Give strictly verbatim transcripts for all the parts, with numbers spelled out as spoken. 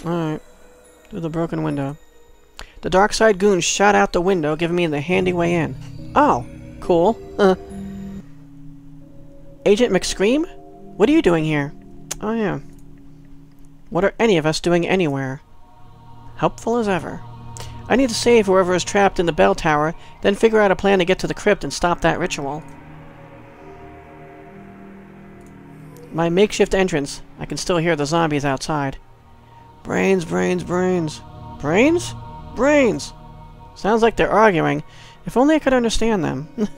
Alright. Through the broken window. The Darkside goons shot out the window, giving me the handy way in. Oh, cool. Uh. Agent McScream? What are you doing here? Oh, yeah. What are any of us doing anywhere? Helpful as ever. I need to save whoever is trapped in the bell tower, then figure out a plan to get to the crypt and stop that ritual. My makeshift entrance. I can still hear the zombies outside. Brains, brains, brains. Brains? Brains! Sounds like they're arguing. If only I could understand them. You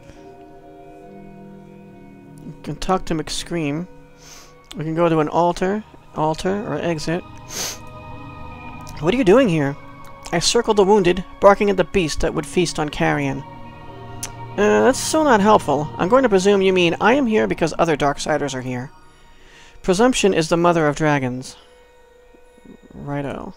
can talk to McScream. We can go to an altar, altar, or exit. What are you doing here? I circled the wounded, barking at the beast that would feast on carrion. Uh, that's still not helpful. I'm going to presume you mean I am here because other Darksiders are here. Presumption is the mother of dragons. Righto.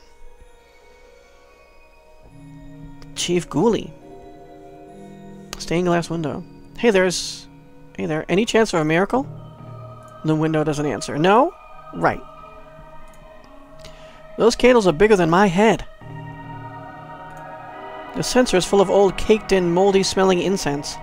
Chief Ghoulie. Stained glass window. Hey, there's... Hey there. Any chance of a miracle? The window doesn't answer. No? Right. Those candles are bigger than my head. The censer is full of old, caked-in, moldy-smelling incense.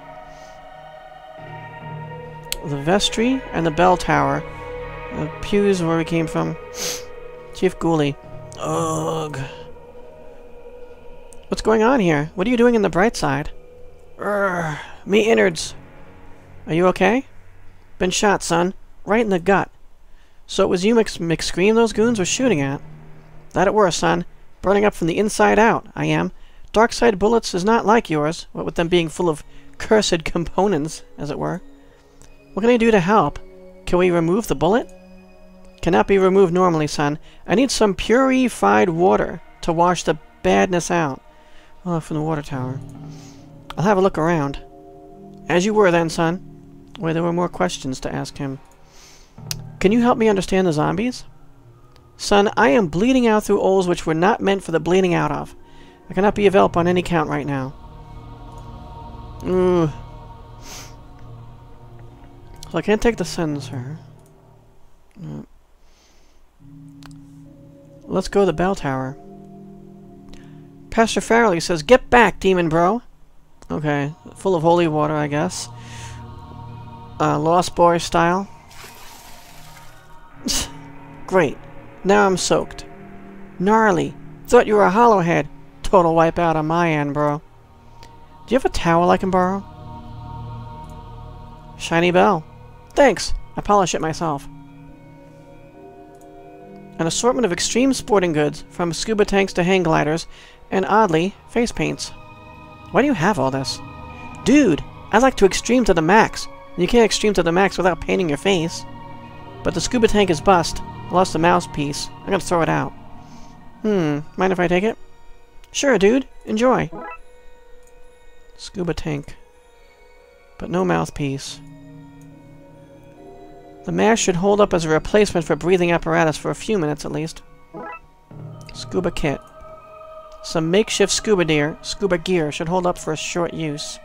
The vestry and the bell tower. The pews where we came from. Chief Ghoulie. Ugh. What's going on here? What are you doing in the bright side? Urgh. Me innards. Are you okay? Been shot, son. Right in the gut. So it was you Mc McScream those goons were shooting at? That it were, son. Burning up from the inside out, I am. Darkside bullets is not like yours, what with them being full of cursed components, as it were. What can I do to help? Can we remove the bullet? Cannot be removed normally, son. I need some purified water to wash the badness out. Oh, from the water tower. I'll have a look around. As you were then, son. Wait, there were more questions to ask him. Can you help me understand the zombies? Son, I am bleeding out through holes which were not meant for the bleeding out of. I cannot be of help on any count right now. Ugh. So I can't take the censer. Uh. Let's go to the bell tower. Pastor Farrelly says, "Get back, demon bro!" Okay, full of holy water, I guess. Uh, Lost Boy style. Great. Now I'm soaked. Gnarly. Thought you were a hollowhead. Total wipeout on my end, bro. Do you have a towel I can borrow? Shiny bell. Thanks. I polish it myself. An assortment of extreme sporting goods, from scuba tanks to hang gliders, and oddly, face paints. Why do you have all this? Dude, I like to extreme to the max. You can't extreme to the max without painting your face. But the scuba tank is bust. I lost the mouthpiece. I'm gonna throw it out. Hmm, mind if I take it? Sure, dude. Enjoy. Scuba tank. But no mouthpiece. The mask should hold up as a replacement for breathing apparatus for a few minutes at least. Scuba kit. Some makeshift scuba gear, scuba gear should hold up for a short use.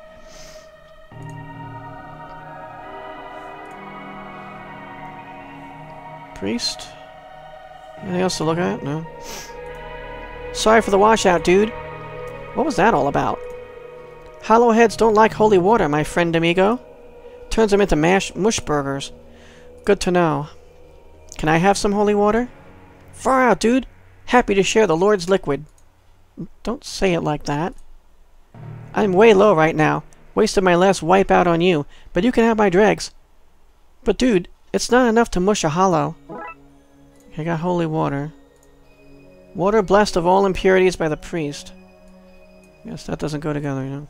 Priest? Anything else to look at? No. Sorry for the washout, dude. What was that all about? Hollowheads don't like holy water, my friend amigo. Turns them into mash mush burgers. Good to know. Can I have some holy water? Far out, dude. Happy to share the Lord's liquid. Don't say it like that. I'm way low right now. Wasted my last wipe out on you, but you can have my dregs. But dude, it's not enough to mush a hollow. I got holy water. Water blessed of all impurities by the priest. Guess that doesn't go together, you know.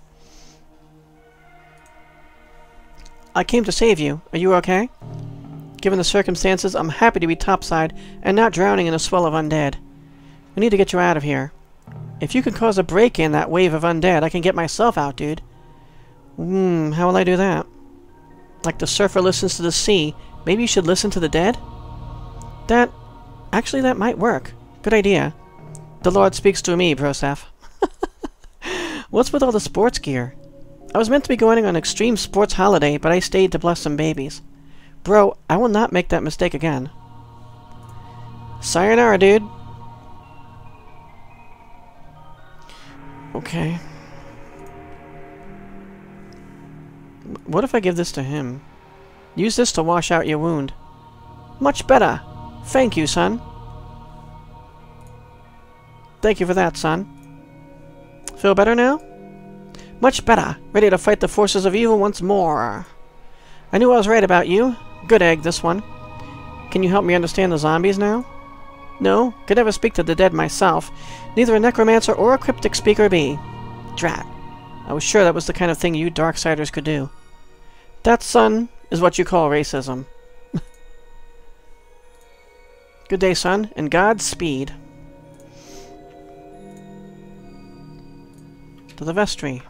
I came to save you. Are you okay? Given the circumstances, I'm happy to be topside and not drowning in a swell of undead. We need to get you out of here. If you can cause a break-in that wave of undead, I can get myself out, dude. Hmm, how will I do that? Like the surfer listens to the sea, maybe you should listen to the dead? That... Actually, that might work. Good idea. The Lord speaks to me, Broseph. What's with all the sports gear? I was meant to be going on an extreme sports holiday, but I stayed to bless some babies. Bro, I will not make that mistake again. Sayonara, dude. Okay. What if I give this to him? Use this to wash out your wound. Much better. Thank you, son. Thank you for that, son. Feel better now? Much better. Ready to fight the forces of evil once more. I knew I was right about you. Good egg, this one. Can you help me understand the zombies now? No, could never speak to the dead myself. Neither a necromancer or a cryptic speaker be. Drat. I was sure that was the kind of thing you Darksiders could do. That, son, is what you call racism. Good day, son, and Godspeed. To the vestry.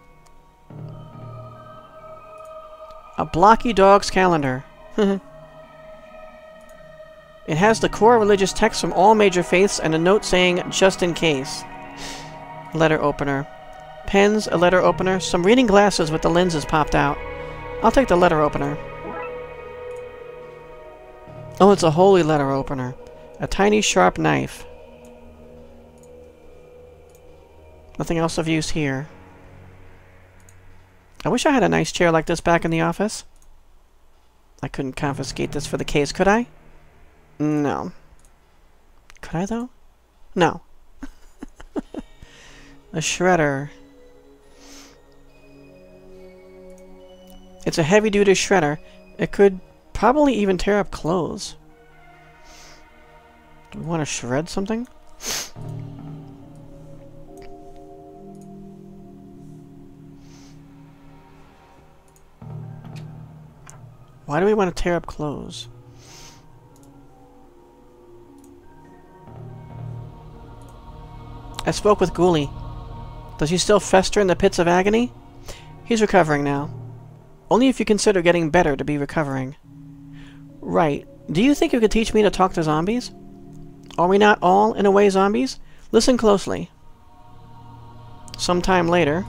A blocky dog's calendar. It has the core religious texts from all major faiths and a note saying, just in case. Letter opener. Pens, a letter opener, some reading glasses with the lenses popped out. I'll take the letter opener. Oh, it's a holy letter opener. A tiny sharp knife. Nothing else of use here. I wish I had a nice chair like this back in the office. I couldn't confiscate this for the case, could I? No. Could I, though? No. A shredder. It's a heavy-duty shredder. It could probably even tear up clothes. Do we want to shred something? Why do we want to tear up clothes? I spoke with Ghoulie. Does he still fester in the pits of agony? He's recovering now. Only if you consider getting better to be recovering. Right. Do you think you could teach me to talk to zombies? Are we not all, in a way, zombies? Listen closely. Sometime later.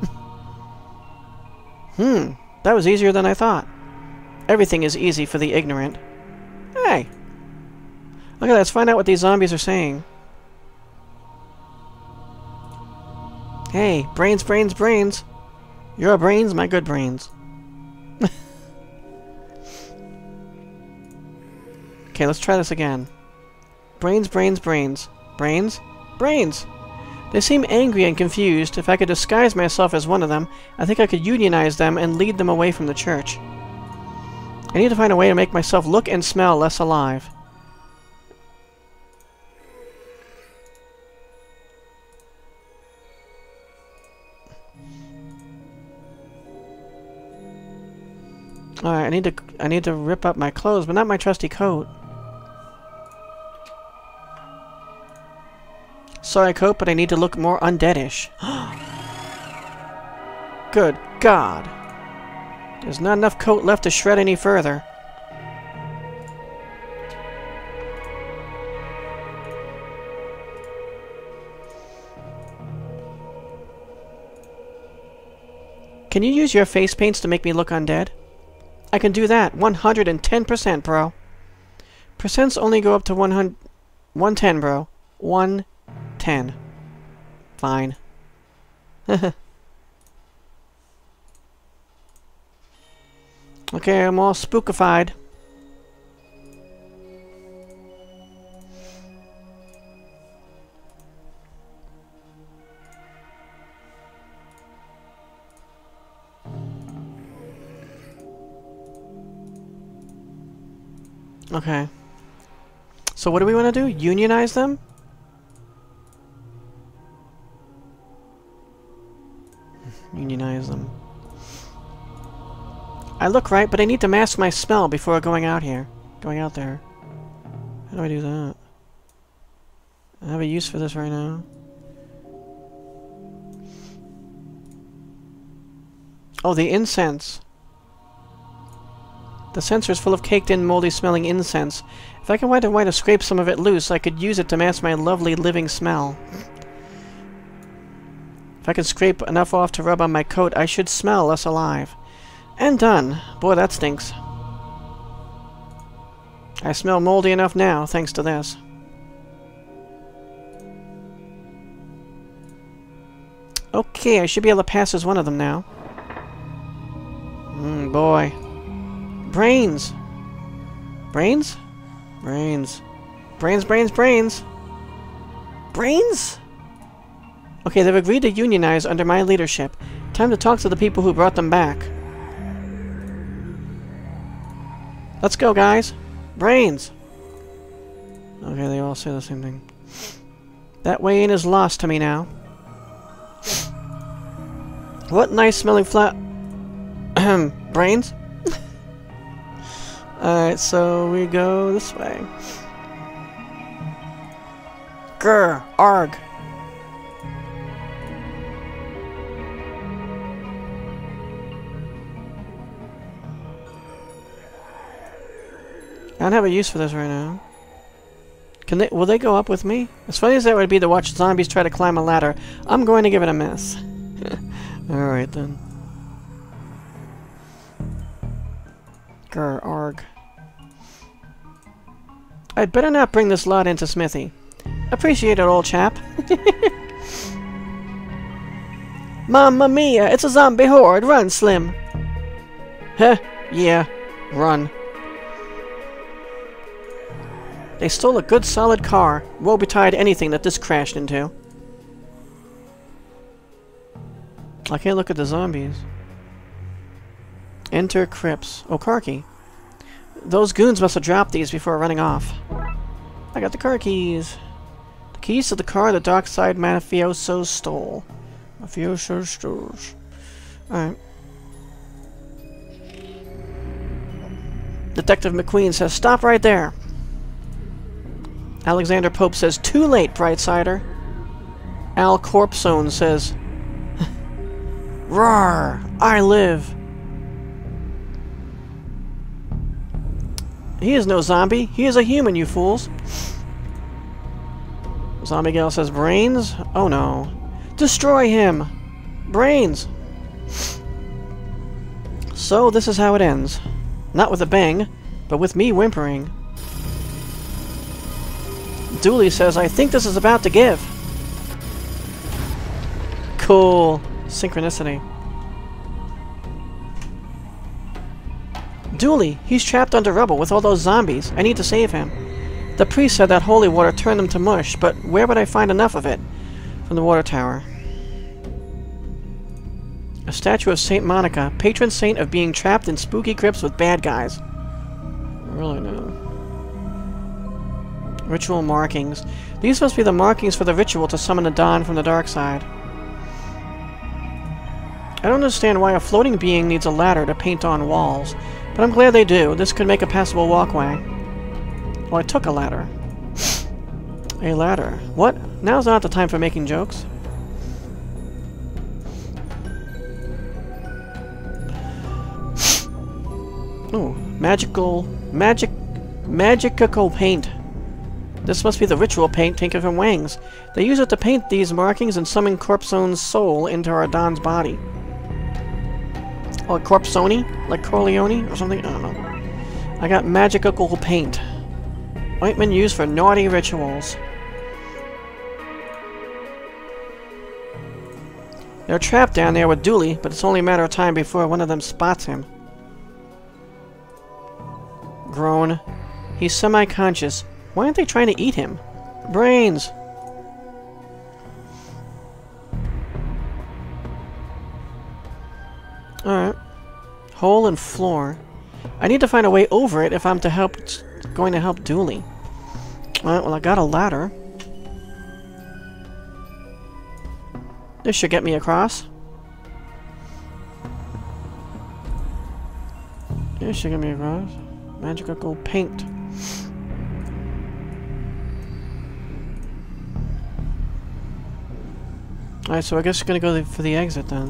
Hmm. That was easier than I thought. Everything is easy for the ignorant. Hey! Okay, let's find out what these zombies are saying. Hey, brains, brains, brains. Your brains, my good brains. Okay, let's try this again. Brains, brains, brains. Brains? Brains! They seem angry and confused. If I could disguise myself as one of them, I think I could unionize them and lead them away from the church. I need to find a way to make myself look and smell less alive. Alright, I need to I need to rip up my clothes, but not my trusty coat. Sorry, coat, but I need to look more undeadish. Good God. There's not enough coat left to shred any further. Can you use your face paints to make me look undead? I can do that. one hundred ten percent, bro. Percents only go up to one hundred... one ten, bro. one ten. Fine. Okay, I'm all spookified. Okay. So what do we want to do? Unionize them? Unionize them. I look right, but I need to mask my smell before going out here. Going out there. How do I do that? I have a use for this right now. Oh, the incense. The censer is full of caked-in, moldy-smelling incense. If I can find a way to scrape some of it loose, I could use it to mask my lovely living smell. If I can scrape enough off to rub on my coat, I should smell less alive. And done. Boy, that stinks. I smell moldy enough now, thanks to this. Okay, I should be able to pass as one of them now. Mmm, boy. Brains! Brains? Brains. Brains, brains, brains! Brains? Okay, they've agreed to unionize under my leadership. Time to talk to the people who brought them back. Let's go, guys! Brains! Okay, they all say the same thing. That Wayne is lost to me now. What nice smelling flat... brains? Alright, so we go this way. Grr! Arg! I don't have a use for this right now. Can they? Will they go up with me? As funny as that would be to watch zombies try to climb a ladder, I'm going to give it a miss. Alright then. Grr, arg. I'd better not bring this lot into Smithy. Appreciate it, old chap. Mamma mia, it's a zombie horde. Run, Slim. Huh, yeah, run. They stole a good solid car. Woe betide anything that this crashed into. I can't look at the zombies. Enter Crips. Oh, car key. Those goons must have dropped these before running off. I got the car keys. The keys to the car the Darkside mafioso stole. Mafioso stole. Alright. Detective McQueen says, stop right there. Alexander Pope says, too late, Brightsider. Al Corpsone says, Rawr! I live! He is no zombie. He is a human, you fools. Zombie Gal says, brains? Oh no. Destroy him! Brains! So, this is how it ends. Not with a bang, but with me whimpering. Dooley says, I think this is about to give. Cool. Synchronicity. Dooley, he's trapped under rubble with all those zombies. I need to save him. The priest said that holy water turned them to mush, but where would I find enough of it? From the water tower. A statue of Saint Monica, patron saint of being trapped in spooky crypts with bad guys. Really no. Ritual markings. These must be the markings for the ritual to summon the Dawn from the dark side. I don't understand why a floating being needs a ladder to paint on walls, but I'm glad they do. This could make a passable walkway. Oh, I took a ladder. A ladder. What? Now's not the time for making jokes. Ooh, magical, magic, magical paint. This must be the ritual paint taken from Wang's. They use it to paint these markings and summon Corpsone's soul into our Don's body. Or Corpsone? Like Corleone? Or something? I don't know. I got magical paint. Ointment used for naughty rituals. They're trapped down there with Dooley, but it's only a matter of time before one of them spots him. Groan. He's semi-conscious. Why aren't they trying to eat him? Brains! Alright. Hole and floor. I need to find a way over it if I'm to help going to help Dooley. Alright, well I got a ladder. This should get me across. This should get me across. Magical paint. Alright, so I guess we're gonna go for the exit then.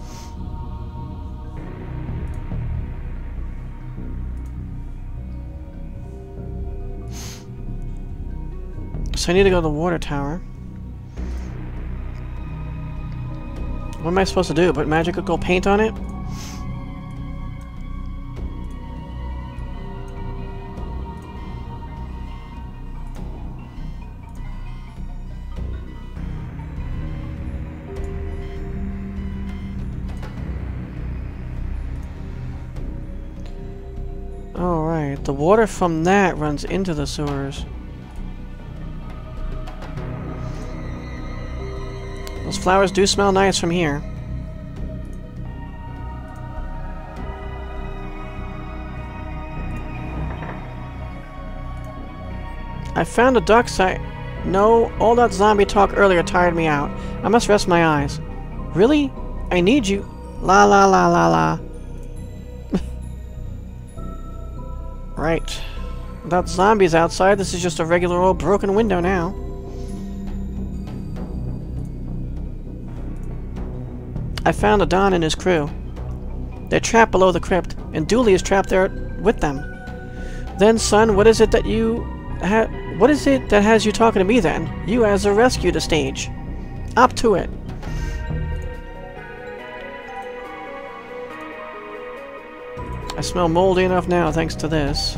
So I need to go to the water tower. What am I supposed to do? Put magical paint on it? Alright, the water from that runs into the sewers. Those flowers do smell nice from here. I found a Darkside. No, all that zombie talk earlier tired me out. I must rest my eyes. Really? I need you. La la la la la. Right. Without zombies outside, this is just a regular old broken window now. I found Adon and his crew. They're trapped below the crypt, and Dooley is trapped there with them. Then, son, what is it that you... Ha what is it that has you talking to me, then? You as a rescue to stage. Up to it. I smell moldy enough now, thanks to this.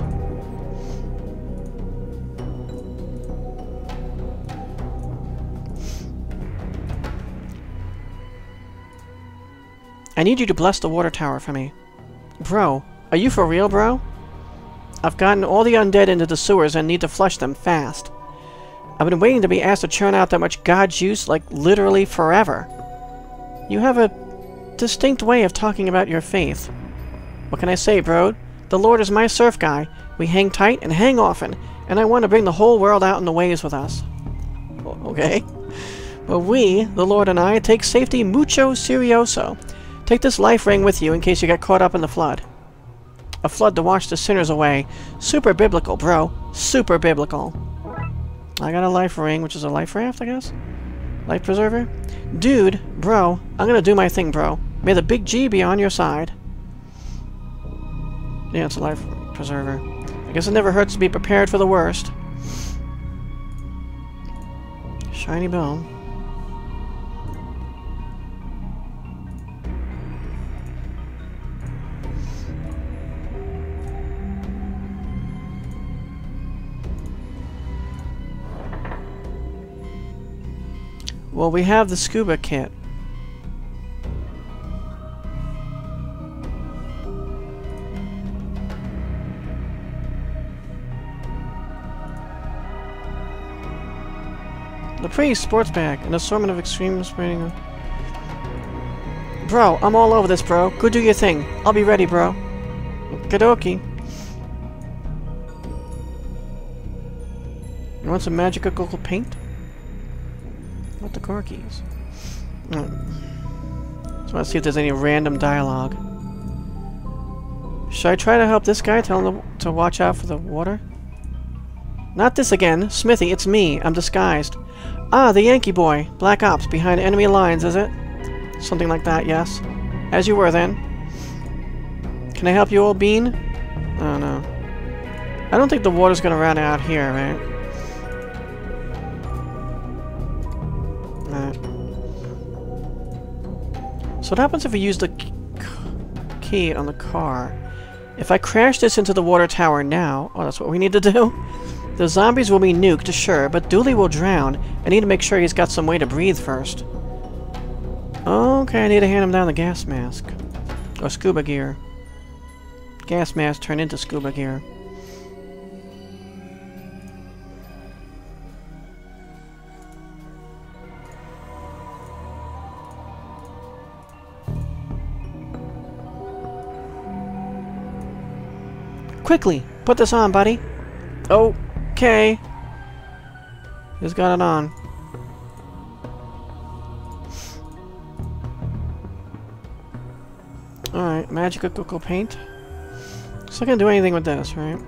I need you to bless the water tower for me. Bro, are you for real, bro? I've gotten all the undead into the sewers and need to flush them fast. I've been waiting to be asked to churn out that much god juice, like, literally forever. You have a distinct way of talking about your faith. What can I say, bro? The Lord is my surf guy. We hang tight and hang often, and I want to bring the whole world out in the waves with us. Okay. But we, the Lord and I, take safety mucho serioso. Take this life ring with you in case you get caught up in the flood. A flood to wash the sinners away. Super biblical, bro. Super biblical. I got a life ring, which is a life raft, I guess? Life preserver? Dude, bro, I'm gonna do my thing, bro. May the big G be on your side. Yeah, it's a life preserver. I guess it never hurts to be prepared for the worst. Shiny bell. Well, we have the scuba kit. The pretty sports bag, an assortment of extreme spraying. Bro, I'm all over this, bro. Go do your thing. I'll be ready, bro. Okie-dokie. You want some magical paint? What the car keys? Oh. Just want to see if there's any random dialogue. Should I try to help this guy? Tell him to, to watch out for the water? Not this again. Smithy, it's me. I'm disguised. Ah, the Yankee boy. Black Ops, behind enemy lines, is it? Something like that, yes. As you were, then. Can I help you, old bean? Oh, no. I don't think the water's gonna run out here, right? Right. So what happens if we use the key on the car? If I crash this into the water tower now... Oh, that's what we need to do? The zombies will be nuked, sure, but Dooley will drown. I need to make sure he's got some way to breathe first. Okay, I need to hand him down the gas mask. Or scuba gear. Gas mask turned into scuba gear. Quickly! Put this on, buddy! Okay. He's got it on. Alright, magical cocoa paint. So I can't do anything with this, right?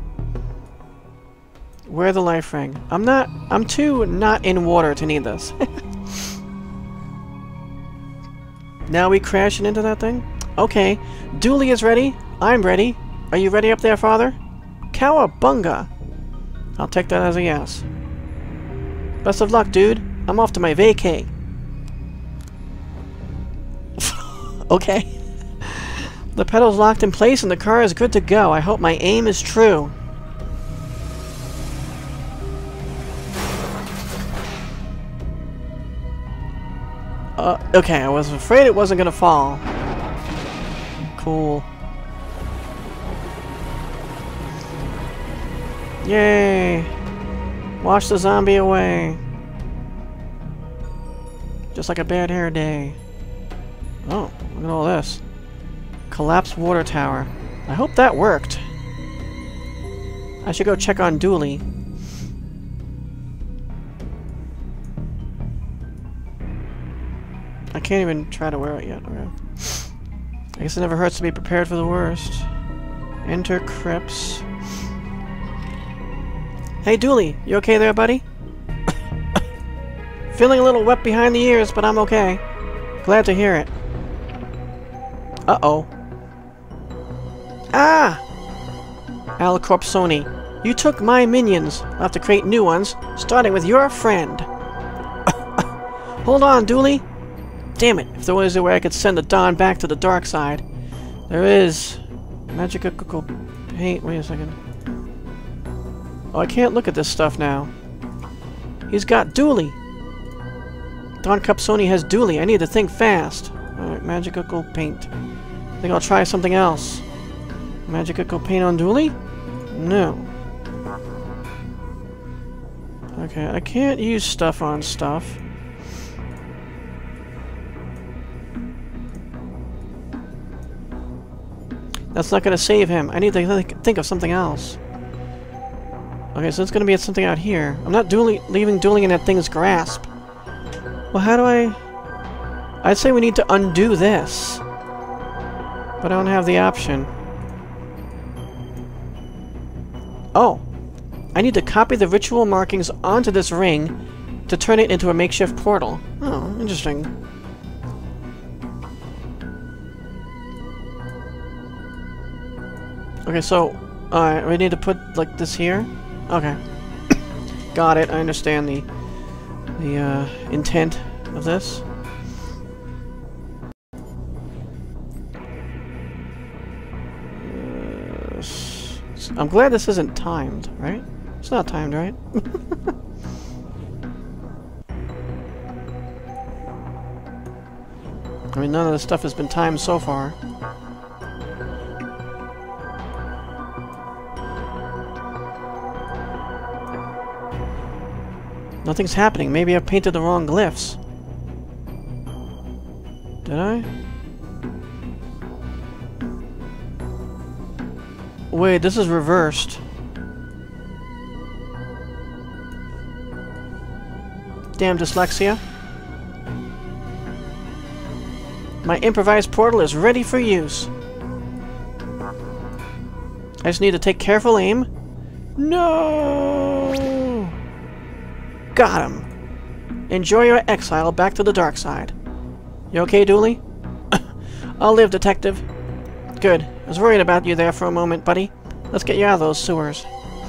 Wear the life ring. I'm not... I'm too not in water to need this. Now we crashing into that thing? Okay. Dooley is ready. I'm ready. Are you ready up there, father? Cowabunga! I'll take that as a yes. Best of luck, dude. I'm off to my vacay. Okay. The pedal's locked in place and the car is good to go. I hope my aim is true. Uh, okay, I was afraid it wasn't gonna fall. Cool. Yay! Wash the zombie away. Just like a bad hair day. Oh, look at all this. Collapsed water tower. I hope that worked. I should go check on Dooley. I can't even try to wear it yet. Okay. I guess it never hurts to be prepared for the worst. Enter crypts. Hey Dooley, you okay there, buddy? Feeling a little wet behind the ears, but I'm okay. Glad to hear it. Uh-oh. Ah! Al Corpsoni, you took my minions. I'll have to create new ones, starting with your friend. Hold on, Dooley. Damn it, if there was a way I could send the Dawn back to the dark side. There is. Magical paint. Wait a second. Oh, I can't look at this stuff now. He's got Dooley. Don Capsoni has Dooley. I need to think fast. Alright, magical paint. I think I'll try something else. Magical paint on Dooley? No. Okay, I can't use stuff on stuff. That's not going to save him. I need to th think of something else. Okay, so it's going to be something out here. I'm not Dooley leaving Dooley in that thing's grasp. Well, how do I... I'd say we need to undo this. But I don't have the option. Oh. I need to copy the ritual markings onto this ring to turn it into a makeshift portal. Oh, interesting. Okay, so... Alright, we need to put, like, this here? Okay. Got it. I understand the the uh, intent of this. Uh, I'm glad this isn't timed, right? It's not timed, right? I mean, none of this stuff has been timed so far. Nothing's happening. Maybe I painted the wrong glyphs. Did I? Wait, this is reversed. Damn dyslexia. My improvised portal is ready for use. I just need to take careful aim. No! Got him. Enjoy your exile back to the dark side. You okay, Dooley? I'll live, Detective. Good. I was worried about you there for a moment, buddy. Let's get you out of those sewers.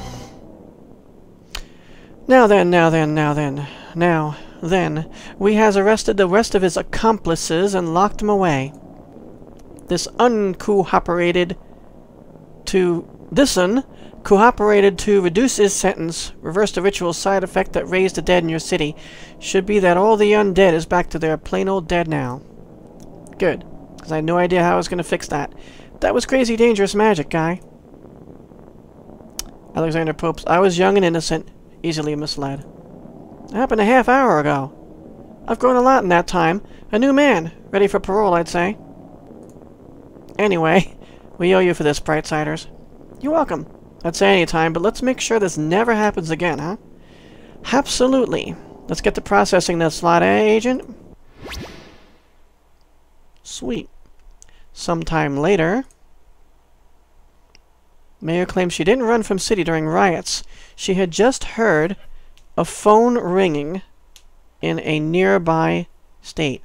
Now then, now then, now then. Now, then, we has arrested the rest of his accomplices and locked them away. This uncooperated to... This'n cooperated to reduce his sentence, reverse the ritual side effect that raised the dead in your city. Should be that all the undead is back to their plain old dead now. Good, because I had no idea how I was going to fix that. That was crazy dangerous magic, guy. Alexander Popes. I was young and innocent, easily misled. It happened a half hour ago. I've grown a lot in that time. A new man, ready for parole, I'd say. Anyway, we owe you for this, Brightsiders. You're welcome. I'd say any time, but let's make sure this never happens again, huh? Absolutely. Let's get to processing this lot, eh, Agent? Sweet. Sometime later... Mayor claims she didn't run from city during riots. She had just heard a phone ringing in a nearby state.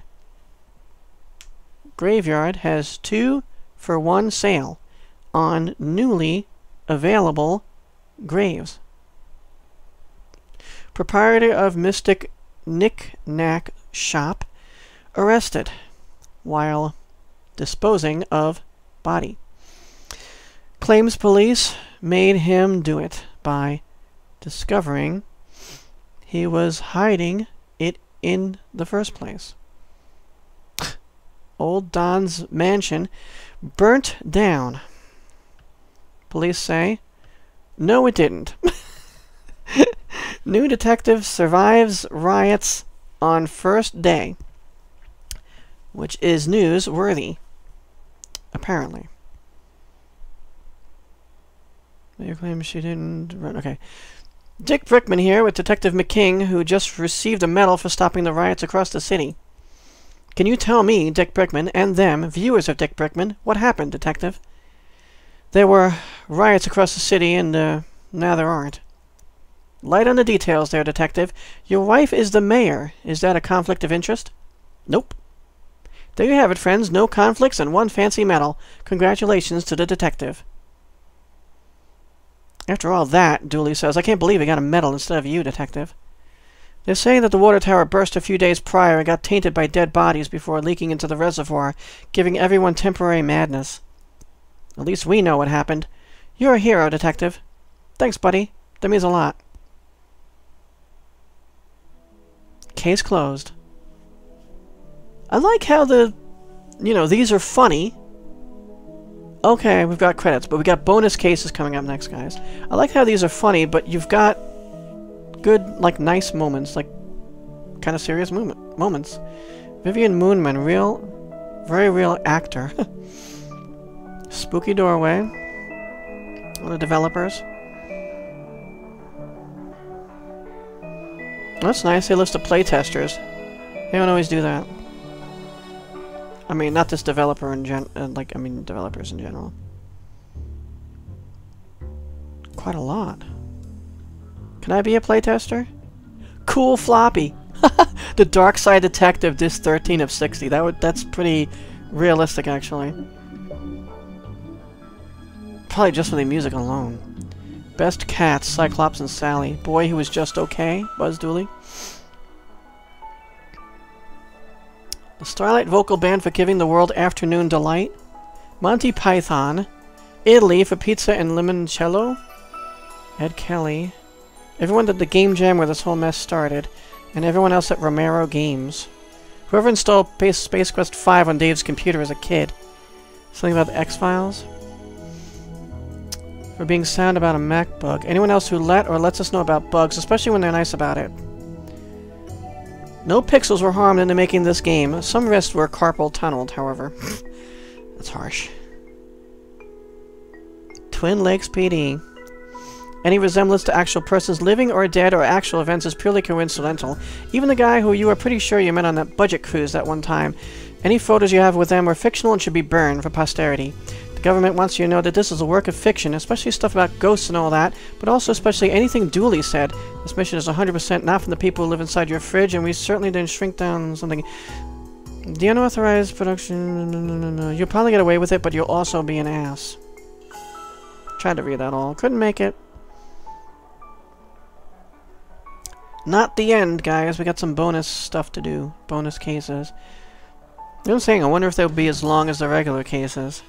Graveyard has two for one sale on newly available graves. Proprietor of Mystic Knick-Knack Shop arrested while disposing of body. Claims police made him do it by discovering he was hiding it in the first place. Old Don's mansion burnt down. Police say, no, it didn't. New detective survives riots on first day, which is newsworthy, apparently. They claim she didn't run. Okay. Dick Brickman here with Detective McKing, who just received a medal for stopping the riots across the city. Can you tell me, Dick Brickman, and them, viewers of Dick Brickman, what happened, Detective? There were riots across the city, and, uh, now there aren't. Light on the details there, Detective. Your wife is the mayor. Is that a conflict of interest? Nope. There you have it, friends. No conflicts and one fancy medal. Congratulations to the detective. After all that, Dooley says, I can't believe he got a medal instead of you, Detective. They're saying that the water tower burst a few days prior and got tainted by dead bodies before leaking into the reservoir, giving everyone temporary madness. At least we know what happened. You're a hero, Detective. Thanks, buddy. That means a lot. Case closed. I like how the, you know, these are funny. Okay, we've got credits, but we got bonus cases coming up next, guys. I like how these are funny, but you've got good, like, nice moments, like, kind of serious moment, moments. Vivian Moonman, real, very real actor. Spooky doorway. One of the developers. That's nice, they list the playtesters. They don't always do that. I mean, not this developer in gen- uh, like, I mean, developers in general. Quite a lot. Can I be a playtester? Cool floppy! The Darkside Detective, disc thirteen of sixty. That would, that's pretty realistic, actually. Probably just for the music alone. Best cats, Cyclops and Sally. Boy who was just okay, Buzz Dooley. The Starlight Vocal Band for giving the world afternoon delight. Monty Python. Italy for pizza and limoncello. Ed Kelly. Everyone at the Game Jam where this whole mess started. And everyone else at Romero Games. Whoever installed Space Quest five on Dave's computer as a kid. Something about the X-Files. For being sound about a Mac bug. Anyone else who let or lets us know about bugs, especially when they're nice about it. No pixels were harmed into making this game. Some wrists were carpal tunneled, however. That's harsh. Twin Lakes P D. Any resemblance to actual persons living or dead or actual events is purely coincidental. Even the guy who you are pretty sure you met on that budget cruise that one time. Any photos you have with them are fictional and should be burned for posterity. The government wants you to know that this is a work of fiction, especially stuff about ghosts and all that, but also especially anything Dooley said. This mission is one hundred percent not from the people who live inside your fridge, and we certainly didn't shrink down something. The unauthorized production... No, no, no, no. You'll probably get away with it, but you'll also be an ass. Tried to read that all. Couldn't make it. Not the end, guys. We got some bonus stuff to do. Bonus cases. You know what I'm saying? I wonder if they'll be as long as the regular cases.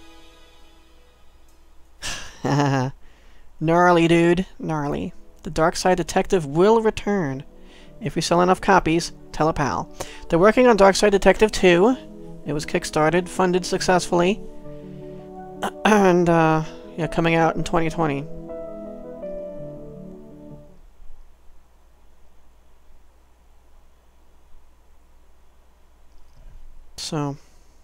Gnarly, dude. Gnarly. The Darkside Detective will return. If we sell enough copies, tell a pal. They're working on Darkside Detective two. It was kickstarted, funded successfully. And, uh, yeah, coming out in twenty twenty. So...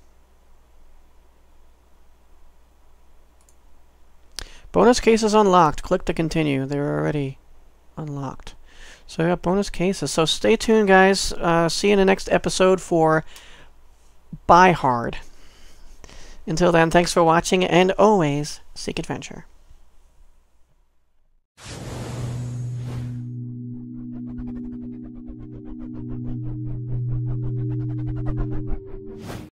bonus cases unlocked. Click to continue. They're already unlocked. So we got bonus cases. So stay tuned, guys. Uh, see you in the next episode for Buy Hard. Until then, thanks for watching, and always seek adventure.